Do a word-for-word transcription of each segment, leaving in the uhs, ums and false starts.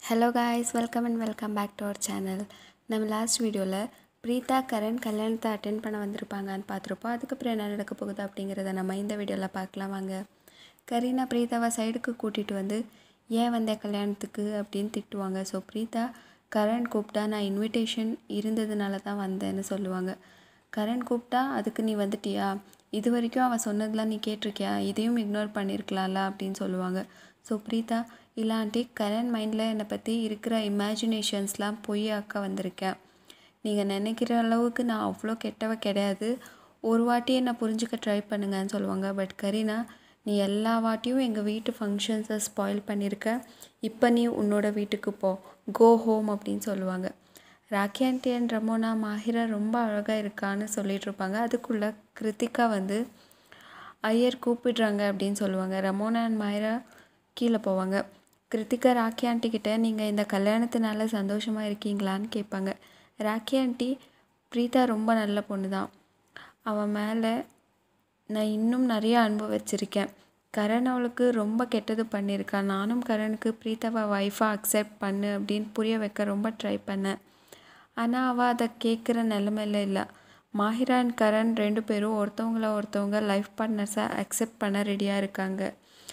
Hello guys, welcome and welcome back to our channel. நம்ம last வீடியோவில் பிரீதா கரண் கல்யாணத்தை attend பண்ண வந்திருப்பாங்கன்னு பார்த்துருப்போம். அதுக்கப்புறம் என்ன நடக்க போகுது அப்படிங்கிறத நம்ம இந்த வீடியோவில் பார்க்கலாம் வாங்க. கரீனா பிரீதாவை சைடுக்கு கூட்டிகிட்டு வந்து ஏன் வந்த கல்யாணத்துக்கு அப்படின்னு திட்டுவாங்க. ஸோ பிரீதா கரண் கூப்பிட்டா நான் இன்விடேஷன் இருந்ததுனால தான் வந்தேன்னு சொல்லுவாங்க. கரண் கூப்பிட்டா அதுக்கு நீ வந்துட்டியா, இது வரைக்கும் அவன் சொன்னதெல்லாம் நீ கேட்டிருக்கியா, இதையும் இக்னோர் பண்ணியிருக்கலாம்ல அப்படின்னு சொல்லுவாங்க. ஸோ பிரீதா இல்லாண்டி கரண் மைண்டில் என்னை பற்றி இருக்கிற இமேஜினேஷன்ஸ்லாம் பொய்யாக்க வந்திருக்கேன். நீங்கள் நினைக்கிற அளவுக்கு நான் அவ்வளோ கெட்டவ கிடையாது, ஒரு வாட்டி என்னை புரிஞ்சுக்க ட்ரை பண்ணுங்கன்னு சொல்லுவாங்க. பட் கரீனா, நீ எல்லா வாட்டியும் எங்கள் வீட்டு ஃபங்க்ஷன்ஸை ஸ்பாயில் பண்ணியிருக்க, இப்போ நீ உன்னோட வீட்டுக்கு போ, கோ ஹோம் அப்படின்னு சொல்லுவாங்க. Rakhi aunty and Ramona Mahira ரொம்ப அழகாக இருக்கான்னு சொல்லிகிட்ருப்பாங்க. அதுக்குள்ளே கிருத்திகா வந்து ஐயர் கூப்பிடுறாங்க அப்படின்னு சொல்லுவாங்க. ரமோனா அண்ட் மாஹிரா கீழே போவாங்க. கிருத்திகா ராக்கி ஆண்டி கிட்டே நீங்கள் இந்த கல்யாணத்தினால சந்தோஷமாக இருக்கீங்களான்னு கேட்பாங்க. ராக்கி ஆண்டி, பிரீதா ரொம்ப நல்ல பொண்ணு தான், அவன் மேலே நான் இன்னும் நிறைய அன்பு வச்சுருக்கேன். கரண் அவளுக்கு ரொம்ப கெட்டது பண்ணியிருக்கான். நானும் கரணுக்கு பிரீதாவை ஒய்ஃபாக அக்செப்ட் பண்ணு அப்படின்னு புரிய வைக்க ரொம்ப ட்ரை பண்ணேன். ஆனால் அவள் அதை கேட்குற நிலமையில இல்லை. மாஹிரா அண்ட் கரண் ரெண்டு பேரும் ஒருத்தவங்கள ஒருத்தவங்க லைஃப் பார்ட்னர்ஸாக அக்செப்ட் பண்ண ரெடியாக இருக்காங்க.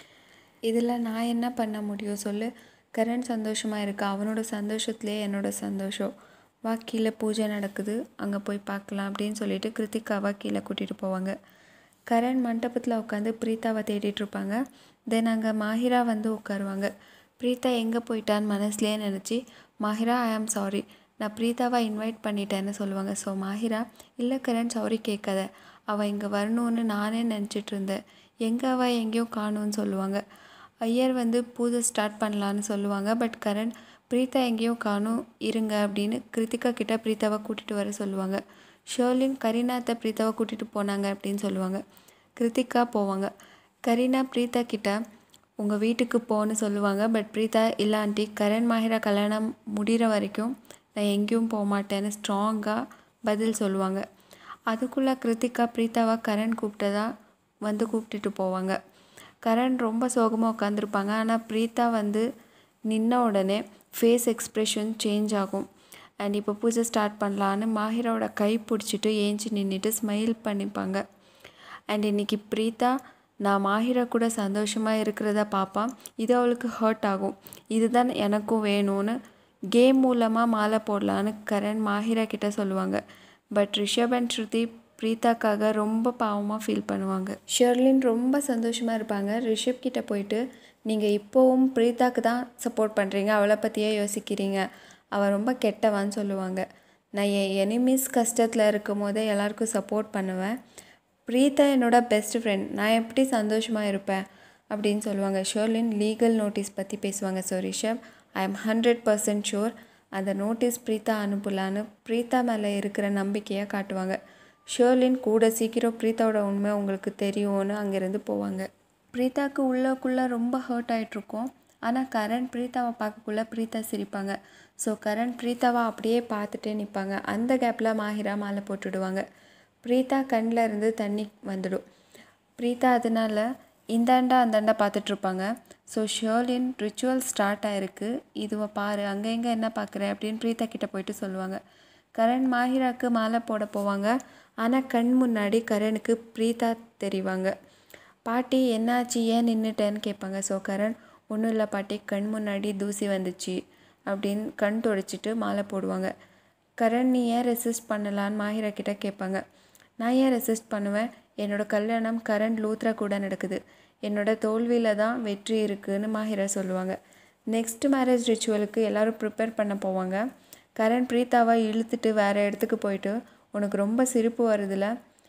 இதில் நான் என்ன பண்ண முடியும் சொல்லு. கரண் சந்தோஷமாக இருக்கா, அவனோட சந்தோஷத்துலேயே என்னோட சந்தோஷம். வா, கீழே பூஜை நடக்குது, அங்கே போய் பார்க்கலாம் அப்படின்னு சொல்லிட்டு கிருத்திகாவை கீழே கூட்டிகிட்டு போவாங்க. கரண் மண்டபத்தில் உட்காந்து பிரீதாவை தேடிட்டுருப்பாங்க. தென் அங்கே மாஹிரா வந்து உட்காருவாங்க. பிரீதா எங்கே போயிட்டான்னு மனசுலேயே நினச்சி, மாஹிரா ஐ ஆம் சாரி, நான் பிரீதாவை இன்வைட் பண்ணிட்டேன்னு சொல்லுவாங்க. ஸோ மாஹிரா, இல்லை கரண் சாரி கேட்காத, அவள் இங்கே வரணும்னு நானே நினச்சிட்டு இருந்தேன், எங்கே அவள் எங்கேயும் காணும்னு சொல்லுவாங்க. ஐயர் வந்து பூஜை ஸ்டார்ட் பண்ணலான்னு சொல்லுவாங்க. பட் கரண், பிரீதா எங்கேயும் காணும் இருங்க அப்படின்னு கிருத்திகா கிட்டே பிரீதாவை கூட்டிகிட்டு வர சொல்லுவாங்க. ஷர்லின் கரீனாத்தை பிரீதாவை கூட்டிகிட்டு போனாங்க அப்படின்னு சொல்லுவாங்க. கிருத்திகா போவாங்க. கரீனா பிரீதா கிட்ட உங்கள் வீட்டுக்கு போன்னு சொல்லுவாங்க. பட் பிரீதா இல்லை ஆண்டி, கரண் மாஹிரா கல்யாணம் முடிகிற வரைக்கும் நான் எங்கேயும் போக மாட்டேன்னு ஸ்ட்ராங்காக பதில் சொல்லுவாங்க. அதுக்குள்ளே கிருத்திகா பிரீதாவை கரண் கூப்பிட்டதா வந்து கூப்பிட்டுட்டு போவாங்க. கரண் ரொம்ப சோகமாக உட்காந்துருப்பாங்க. ஆனால் பிரீதா வந்து நின்ன உடனே ஃபேஸ் எக்ஸ்ப்ரெஷன் சேஞ்ச் ஆகும். அண்ட் இப்போ பூஜை ஸ்டார்ட் பண்ணலான்னு மாஹிராவோட கை பிடிச்சிட்டு ஏஞ்சி நின்றுட்டு ஸ்மைல் பண்ணிப்பாங்க. அண்ட் இன்றைக்கி பிரீதா நான் மாஹிரா கூட சந்தோஷமாக இருக்கிறத பார்ப்பான், இது அவளுக்கு ஹர்ட் ஆகும், இதுதான் எனக்கும் வேணும்னு கேம் மூலமாக மாலை போடலான்னு கரண் மாஹிரா கிட்டே சொல்லுவாங்க. பட் ரிஷப் அண்ட் ஸ்ருதி பிரீதாக்காக ரொம்ப பாவமாக ஃபீல் பண்ணுவாங்க. ஷெர்லின் ரொம்ப சந்தோஷமாக இருப்பாங்க. ரிஷப் கிட்டே போயிட்டு, நீங்கள் இப்போவும் பிரீதாக்கு தான் சப்போர்ட் பண்ணுறீங்க, அவளை பற்றியே யோசிக்கிறீங்க, அவள் ரொம்ப கெட்டவான்னு சொல்லுவாங்க. நான் என் எனிமீஸ் கஷ்டத்தில் இருக்கும் போதே எல்லாருக்கும் சப்போர்ட் பண்ணுவேன், பிரீதா என்னோட பெஸ்ட் ஃப்ரெண்ட், நான் எப்படி சந்தோஷமாக இருப்பேன் அப்படின்னு சொல்லுவாங்க. ஷெர்லின் லீகல் நோட்டீஸ் பற்றி பேசுவாங்க. So Rishabh, I am hundred percent sure அந்த நோட்டீஸ் பிரீதா அனுப்பலான்னு பிரீதா மேலே இருக்கிற நம்பிக்கையை காட்டுவாங்க. ஷெர்லின் கூட சீக்கிரம் பிரீதாவோட உண்மை உங்களுக்கு தெரியும்னு அங்கேருந்து போவாங்க. பிரீதாவுக்கு உள்ளக்குள்ளே ரொம்ப ஹர்ட் ஆகிட்ருக்கோம். ஆனால் கரண் பிரீதாவை பார்க்கக்குள்ளே பிரீதா சிரிப்பாங்க. ஸோ கரண் பிரீதாவை அப்படியே பார்த்துட்டே நிற்பாங்க. அந்த கேப்பில் மாஹிரா மாலை போட்டுடுவாங்க. பிரீதா கண்ணில் இருந்து தண்ணி வந்துடும். பிரீதா அதனால் இந்தாண்டா அந்தாண்டா பார்த்துட்ருப்பாங்க. ஸோ ஷெர்லின் ரிச்சுவல் ஸ்டார்ட் ஆகிருக்கு, இதுவை பாரு, அங்கே எங்கே என்ன பார்க்குறேன் அப்படின்னு பிரீதா கிட்டே போயிட்டு சொல்லுவாங்க. கரண் மாஹிராவுக்கு மாலை போட போவாங்க. ஆனால் கண் முன்னாடி கரணுக்கு பிரீதா தெரிவாங்க. பாட்டி என்னாச்சு, ஏன் நின்றுட்டேன்னு கேட்பாங்க. ஸோ கரண், ஒன்றும் இல்லை பாட்டி, கண் முன்னாடி தூசி வந்துச்சு அப்படின்னு கண் துடைச்சிட்டு மாலை போடுவாங்க. கரண், நீ ஏன் ரெசிஸ்ட் பண்ணலான்னு மாஹிரா கிட்டே கேட்பாங்க. நான் ஏன் ரெசிஸ்ட் பண்ணுவேன், என்னோடய கல்யாணம் கரண் லூத்ரா கூட நடக்குது, என்னோட தோல்வியில் தான் வெற்றி இருக்குதுன்னு மாஹிரா சொல்லுவாங்க. நெக்ஸ்ட் மேரேஜ் ரிச்சுவலுக்கு எல்லோரும் ப்ரிப்பேர் பண்ண போவாங்க. கரண் பிரீதாவை இழுத்துட்டு வேறு இடத்துக்கு போயிட்டு, உனக்கு ரொம்ப சிரிப்பு வருதுல,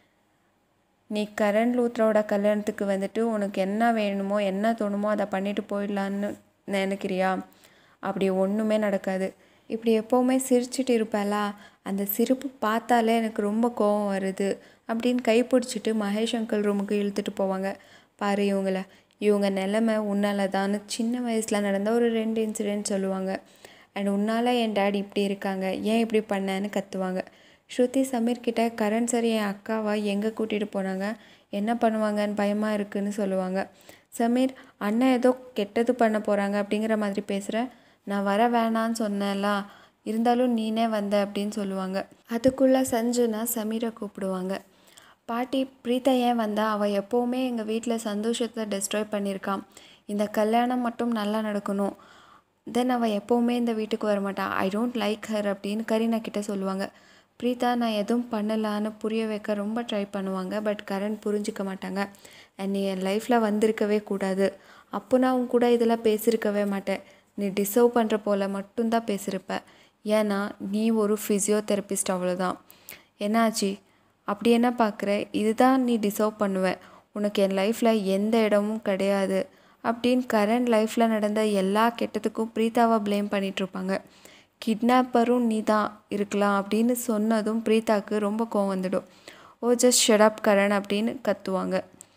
நீ கரண் லூத்ராவோட கல்யாணத்துக்கு வந்துட்டு உனக்கு என்ன வேணுமோ என்ன தோணுமோ அதை பண்ணிட்டு போயிடலான்னு நினைக்கிறியா, அப்படி ஒன்றுமே நடக்காது, இப்படி எப்போவுமே சிரிச்சிட்டு இருப்பாளா, அந்த சிரிப்பு பார்த்தாலே எனக்கு ரொம்ப கோபம் வருது அப்படின்னு கைப்பிடிச்சிட்டு மகேஷ் அங்கிள் ரூமுக்கு இழுத்துட்டு போவாங்க. பாரு இவங்கள, இவங்க நிலைமை உன்னால தான் சின்ன வயசில் நடந்த ஒரு ரெண்டு இன்சிடென்ட் சொல்லுவாங்க. அண்ட் உன்னால் என் டேடி இப்படி இருக்காங்க, ஏன் இப்படி பண்ணேன்னு கத்துவாங்க. ஸ்ருதி சமீர் கிட்டே கரண் சார் என் அக்காவை எங்கே கூட்டிகிட்டு போனாங்க, என்ன பண்ணுவாங்கன்னு பயமாக இருக்குதுன்னு சொல்லுவாங்க. சமீர், அண்ணன் ஏதோ கெட்டது பண்ண போகிறாங்க அப்படிங்கிற மாதிரி பேசுகிற, நான் வர வேணான்னு சொன்னேன்ல, இருந்தாலும் நீனே வந்த அப்படின்னு சொல்லுவாங்க. அதுக்குள்ளே சஞ்சுனா சமீரை கூப்பிடுவாங்க. பாட்டி, பிரீத்தா ஏன் வந்தா? அவள் எப்போவுமே எங்கள் வீட்டில் சந்தோஷத்தை டெஸ்ட்ராய் பண்ணியிருக்கான். இந்த கல்யாணம் மட்டும் நல்லா நடக்கணும், தென் அவள் எப்போவுமே இந்த வீட்டுக்கு வரமாட்டாள். ஐ டோன்ட் லைக் ஹர் அப்படின்னு கரீனா கிட்டே சொல்லுவாங்க. பிரீத்தா நான் எதுவும் பண்ணலான்னு புரிய வைக்க ரொம்ப ட்ரை பண்ணுவாங்க. பட் கரண் புரிஞ்சிக்க மாட்டாங்க. அண்ட் நீ என் லைஃப்பில் வந்திருக்கவே கூடாது, அப்போ நான் உன் கூட இதெல்லாம் பேசியிருக்கவே மாட்டேன். நீ டிசர்வ் பண்ணுற போல் மட்டும்தான் பேசியிருப்ப. ஏன்னா நீ ஒரு ஃபிசியோதெரபிஸ்ட், அவ்வளோதான். என்னாச்சு? அப்படி என்ன பார்க்குற? இதுதான் நீ டிசர்வ் பண்ணுவேன். உனக்கு என் லைஃப்பில் எந்த இடமும் கிடையாது அப்படின்னு கரண் லைஃப்பில் நடந்த எல்லா கெட்டதுக்கும் பிரீத்தாவை ப்ளேம் பண்ணிகிட்ருப்பாங்க. கிட்னாப்பரும் நீ தான் இருக்கலாம் அப்படின்னு சொன்னதும் பிரீத்தாவுக்கு ரொம்ப கோவம் வந்துடும். Oh just shut up Karan அப்படின்னு கத்துவாங்க.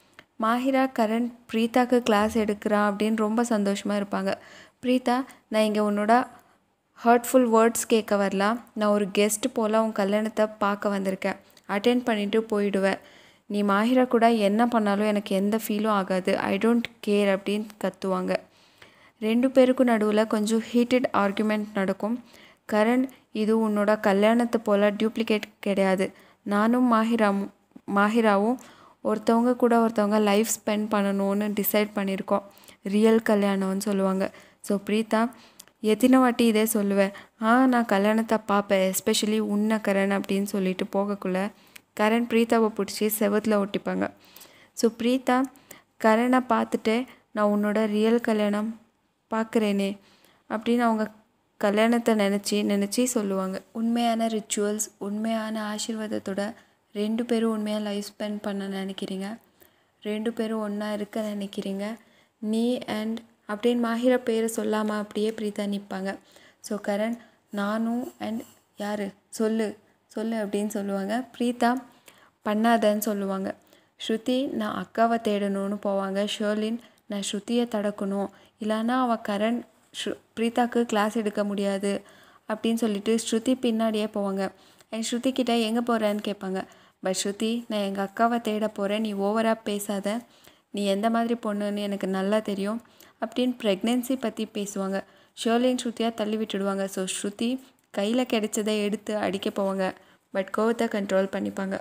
மாஹிரா கரண் பிரீத்தாக்கு கிளாஸ் எடுக்கிறான் அப்படின்னு ரொம்ப சந்தோஷமாக இருப்பாங்க. பிரீத்தா, நான் இங்கே உன்னோட ஹர்ட்ஃபுல் வேர்ட்ஸ் கேட்க வரலாம். நான் ஒரு கெஸ்ட் போல் உன் கல்யாணத்தை பார்க்க வந்திருக்கேன். அட்டென்ட் பண்ணிவிட்டு போயிடுவேன். நீ மாஹிரா கூட என்ன பண்ணாலும் எனக்கு எந்த ஃபீலும் ஆகாது. ஐ டோன்ட் கேர் அப்படின்னு கத்துவாங்க. ரெண்டு பேருக்கும் நடுவில் கொஞ்சம் ஹீட்டட் ஆர்குமெண்ட் நடக்கும். கரண், இது உன்னோட கல்யாணத்தை போல் டியூப்ளிகேட் கிடையாது. நானும் மாஹிராவும் மாஹிராவும் ஒருத்தவங்க கூட ஒருத்தவங்க லைஃப் ஸ்பெண்ட் பண்ணணும்னு டிசைட் பண்ணியிருக்கோம். ரியல் கல்யாணம்னு சொல்லுவாங்க. ஸோ பிரீத்தா, எத்தனை வாட்டி இதே சொல்லுவேன், ஆ நான் கல்யாணத்தை பார்ப்பேன், எஸ்பெஷலி உன்னை கரண் அப்படின்னு சொல்லிட்டு போகக்குள்ளே கரண் பிரீத்தாவை பிடிச்சி செவத்தில் ஒட்டிப்பாங்க. ஸோ பிரீத்தா, கரணை பார்த்துட்டு நான் உன்னோட ரியல் கல்யாணம் பார்க்குறேனே அப்படின்னு அவங்க கல்யாணத்தை நினச்சி நினச்சி சொல்லுவாங்க. உண்மையான ரிச்சுவல்ஸ், உண்மையான ஆசீர்வாதத்தோட ரெண்டு பேரும் உண்மையாக லைஃப் ஸ்பெண்ட் பண்ண நினைக்கிறீங்க. ரெண்டு பேரும் ஒன்றா இருக்க நினைக்கிறீங்க. நீ அண்ட் அப்படின்னு மாஹிரா பேரை சொல்லாமல் அப்படியே பிரீத்தா நிற்பாங்க. ஸோ கரண், நானும் அண்ட் யார் சொல்லு சொல்லு அப்படின்னு சொல்லுவாங்க. பிரீத்தா பண்ணாதன்னு சொல்லுவாங்க. ஸ்ருதி, நான் அக்காவை தேடணும்னு போவாங்க. ஷர்லின், நான் ஸ்ருதியை தடுக்கணும், இல்லைன்னா அவள் கரண் ஸ்ரு பிரீத்தாக்கு கிளாஸ் எடுக்க முடியாது அப்படின்னு சொல்லிட்டு ஸ்ருதி பின்னாடியே போவாங்க. என் ஸ்ருதி கிட்டே எங்கே போகிறேன்னு கேட்பாங்க. பட் ஸ்ருதி, நான் எங்கள் அக்காவை தேட போகிறேன், நீ ஓவராக பேசாத, நீ எந்த மாதிரி பொண்ணுன்னு எனக்கு நல்லா தெரியும் அப்படின்னு ப்ரெக்னென்சி பற்றி பேசுவாங்க. ஷர்லின் ஸ்ருதியாக தள்ளி விட்டுடுவாங்க. ஸோ ஸ்ருதி கையில் கிடைச்சதை எடுத்து அடிக்க போவாங்க. பட் கோவத்தை கண்ட்ரோல் பண்ணிப்பாங்க.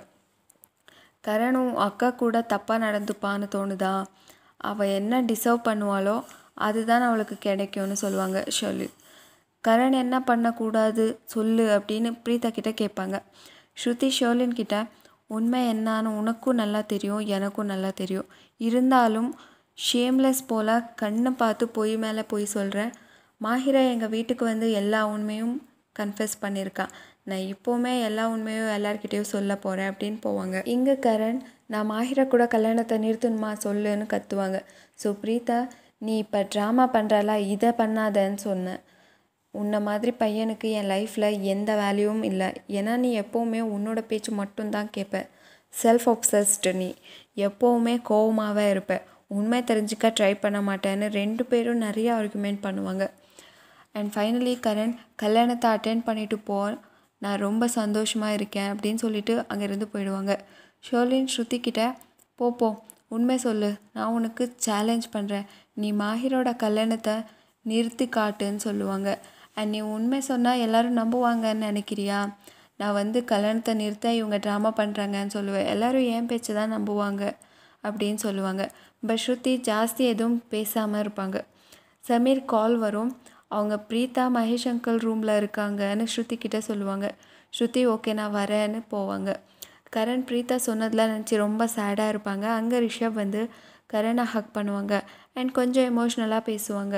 கரணும் அக்கா கூட தப்பாக நடந்துப்பான்னு தோணுதா? அவள் என்ன டிசர்வ் பண்ணுவாளோ அதுதான் அவளுக்கு கிடைக்கும்னு சொல்லுவாங்க ஷர்லின். கரண் என்ன பண்ணக்கூடாது சொல்லு அப்படின்னு பிரீத்தா கிட்டே கேட்பாங்க. ஸ்ருதி ஷர்லின் கிட்ட, உண்மை என்னான்னு உனக்கும் நல்லா தெரியும், எனக்கும் நல்லா தெரியும், இருந்தாலும் ஷேம்லெஸ் போல் கண்ணை பார்த்து பொய் மேலே பொய் சொல்கிறேன். மாஹிரா எங்கள் வீட்டுக்கு வந்து எல்லா உண்மையும் கன்ஃபெஸ் பண்ணியிருக்கான். நான் இப்போவுமே எல்லா உண்மையும் எல்லார்கிட்டேயும் சொல்ல போகிறேன் அப்படின்னு போவாங்க. இங்கே கரண், நான் மாஹிரா கூட கல்யாணத்தை நிறுத்தணுமா சொல்லுன்னு கத்துவாங்க. ஸோ பிரீத்தா, நீ இப்போ ட்ராமா பண்ணுறாளா, இதை பண்ணாதன்னு சொன்னேன். உன்னை மாதிரி பையனுக்கு என் லைஃப்பில் எந்த வேல்யூவும் இல்லை. ஏன்னா நீ எப்போவுமே உன்னோட பேச்சு மட்டும்தான் கேட்ப. செல்ஃப் ஒப்சஸ்டு, நீ எப்போவுமே கோவமாகவே இருப்ப, உண்மை தெரிஞ்சிக்க ட்ரை பண்ண மாட்டேன்னு ரெண்டு பேரும் நிறைய ஆர்குமெண்ட் பண்ணுவாங்க. அண்ட் ஃபைனலி கரண், கல்யாணத்தை அட்டென்ட் பண்ணிவிட்டு போ, நான் ரொம்ப சந்தோஷமாக இருக்கேன் அப்படின்னு சொல்லிட்டு அங்கேருந்து போயிடுவாங்க. ஷர்லின் ஸ்ருதி கிட்ட, போ போ உண்மை சொல்லு, நான் உனக்கு சேலஞ்ச் பண்ணுறேன், நீ மாஹிரோட கல்யாணத்தை நிறுத்தி காட்டுன்னு சொல்லுவாங்க. அண்ட் நீ உண்மை சொன்னால் எல்லோரும் நம்புவாங்கன்னு நினைக்கிறியா? நான் வந்து கல்யாணத்தை நிறுத்த இவங்க ட்ராமா பண்ணுறாங்கன்னு சொல்லுவேன், எல்லோரும் ஏன் பேச்சு தான் நம்புவாங்க அப்படின்னு சொல்லுவாங்க. பட் ஸ்ருதி ஜாஸ்தி எதுவும் பேசாமல் இருப்பாங்க. சமீர் கால் வரும். அவங்க பிரீத்தா மகேஷ் அங்கிள் ரூமில் இருக்காங்கன்னு ஸ்ருதி கிட்டே சொல்லுவாங்க. ஸ்ருதி ஓகே நான் வரேன்னு போவாங்க. கரண் பிரீத்தா சொன்னதில் நினச்சி ரொம்ப சேடாக இருப்பாங்க. அங்கே ரிஷப் வந்து கரனை ஹக் பண்ணுவாங்க அண்ட் கொஞ்சம் எமோஷ்னலாக பேசுவாங்க.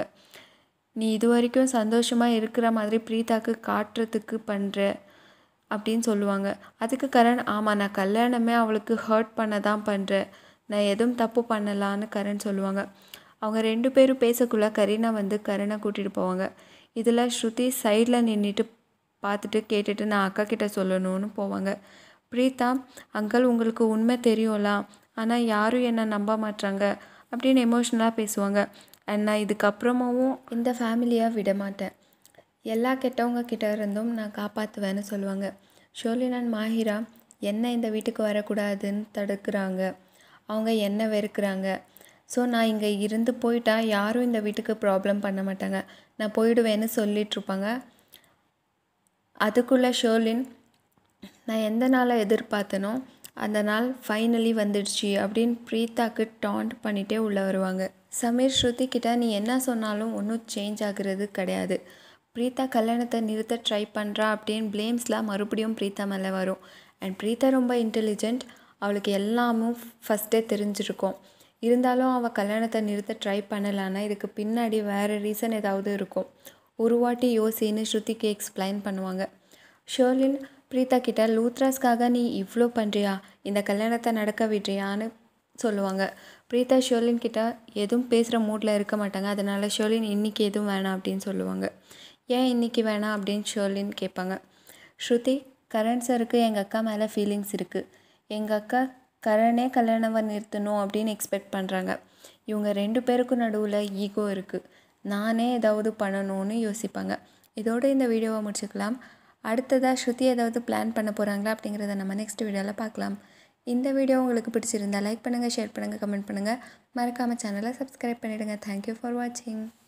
நீ இது வரைக்கும் சந்தோஷமாக இருக்கிற மாதிரி பிரீத்தாக்கு காட்டுறதுக்கு பண்ணுற அப்படின்னு சொல்லுவாங்க. அதுக்கு கரண், ஆமாம் நான் கல்யாணமே அவளுக்கு ஹர்ட் பண்ண தான் பண்ணுறேன், நான் எதுவும் தப்பு பண்ணலான்னு கரண் சொல்லுவாங்க. அவங்க ரெண்டு பேரும் பேசக்குள்ளே கரீனா வந்து கரனை கூட்டிகிட்டு போவாங்க. இதில் ஸ்ருதி சைடில் நின்றுட்டு பார்த்துட்டு கேட்டுட்டு நான் அக்கா கிட்டே சொல்லணும்னு போவாங்க. பிரீத்தா, அங்கிள் உங்களுக்கு உண்மை தெரியும்லாம், ஆனால் யாரும் என்னை நம்ப மாட்டாங்க அப்படின்னு எமோஷ்னலாக பேசுவாங்க. அண்ட் நான் இதுக்கப்புறமாவும் இந்த ஃபேமிலியாக விட மாட்டேன், எல்லா கெட்டவங்க கிட்ட இருந்தும் நான் காப்பாற்றுவேன்னு சொல்லுவாங்க. ஷர்லின் அண்ட் மாஹிரா என்ன இந்த வீட்டுக்கு வரக்கூடாதுன்னு தடுக்கிறாங்க, அவங்க என்ன வெறுக்கிறாங்க, ஸோ நான் இங்கே இருந்து போயிட்டா யாரும் இந்த வீட்டுக்கு ப்ராப்ளம் பண்ண மாட்டாங்க, நான் போயிடுவேன்னு சொல்லிகிட்ருப்பாங்க. அதுக்குள்ளே ஷர்லின் நான் எந்த நாளை எதிர்பார்த்தனோ அந்த நாள் ஃபைனலி வந்துடுச்சு அப்படின்னு ப்ரீத்தாக்கு டாண்ட் பண்ணிகிட்டே உள்ளே வருவாங்க. சமீர் ஸ்ருதி கிட்ட நீ என்ன சொன்னாலும் ஒன்றும் சேஞ்ச் ஆகுறது கிடையாது, ப்ரீத்தா கல்யாணத்தை நிறுத்த ட்ரை பண்ணுறா அப்படின்னு ப்ளேம்ஸ்லாம் மறுபடியும் ப்ரீத்தா மேலே வரும். அண்ட் ப்ரீத்தா ரொம்ப இன்டெலிஜென்ட், அவளுக்கு எல்லாமும் ஃபஸ்ட்டே தெரிஞ்சிருக்கும். இருந்தாலும் அவள் கல்யாணத்தை நிறுத்த ட்ரை பண்ணலான்னா இதுக்கு பின்னாடி வேறு ரீசன் ஏதாவது இருக்கும். ஒரு வாட்டி யோசின்னு ஸ்ருதிக்கு எக்ஸ்பிளைன் பண்ணுவாங்க. ஷர்லின் ப்ரீத்தா கிட்ட லூத்ராஸ்க்காக நீ இவ்வளோ பண்ணுறியா, இந்த கல்யாணத்தை நடக்க விடுறியான்னு சொல்லுவாங்க. ப்ரீத்தா ஷர்லின் கிட்ட எதுவும் பேசுகிற மூடில் இருக்க மாட்டாங்க. அதனால் ஷர்லின் இன்றைக்கி எதுவும் வேணாம் அப்படின்னு சொல்லுவாங்க. ஏன் இன்றைக்கி வேணாம் அப்படின்னு ஷர்லின் கேட்பாங்க. ஸ்ருதி, கரண் சருக்கு எங்கள் அக்கா மேலே ஃபீலிங்ஸ் இருக்குது, எங்கள் அக்கா கரணே கல்யாணவை நிறுத்தணும் அப்படின்னு எக்ஸ்பெக்ட் பண்ணுறாங்க. இவங்க ரெண்டு பேருக்கும் நடுவில் ஈகோ இருக்குது, நானே ஏதாவது பண்ணணும்னு யோசிப்பாங்க. இதோடு இந்த வீடியோவை முடிச்சுக்கலாம். அடுத்ததாக ஸ்ருதி ஏதாவது பிளான் பண்ண போகிறாங்களா அப்படிங்கிறத நம்ம நெக்ஸ்ட் வீடியோவில் பார்க்கலாம். இந்த வீடியோ உங்களுக்கு பிடிச்சிருந்தால் லைக் பண்ணுங்கள், ஷேர் பண்ணுங்கள், கமெண்ட் பண்ணுங்கள். மறக்காமல் சேனலை சப்ஸ்கிரைப் பண்ணிவிடுங்க. தேங்க்யூ ஃபார் வாட்சிங்.